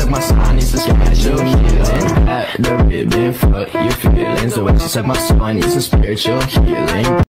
suck my soul, I need some spiritual healing. At the ribbon, fuck your feelings. The way she suck my soul, I need some spiritual healing.